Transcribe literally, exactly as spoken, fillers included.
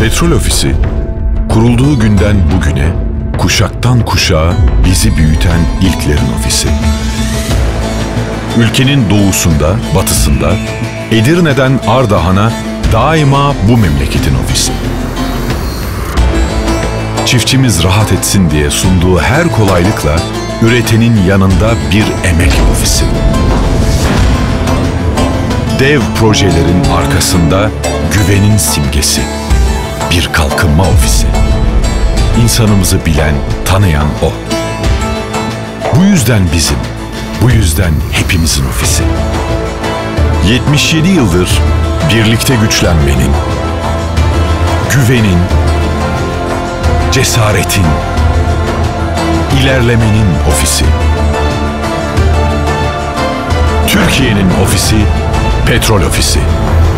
Petrol Ofisi, kurulduğu günden bugüne, kuşaktan kuşağa bizi büyüten ilklerin ofisi. Ülkenin doğusunda, batısında, Edirne'den Ardahan'a daima bu memleketin ofisi. Çiftçimiz rahat etsin diye sunduğu her kolaylıkla üretenin yanında bir emek ofisi. Dev projelerin arkasında güvenin simgesi, bir kalkınma ofisi. İnsanımızı bilen, tanıyan o. Bu yüzden bizim, bu yüzden hepimizin ofisi. yetmiş yedi yıldır birlikte güçlenmenin, güvenin, cesaretin, ilerlemenin ofisi. Türkiye'nin ofisi, Petrol Ofisi.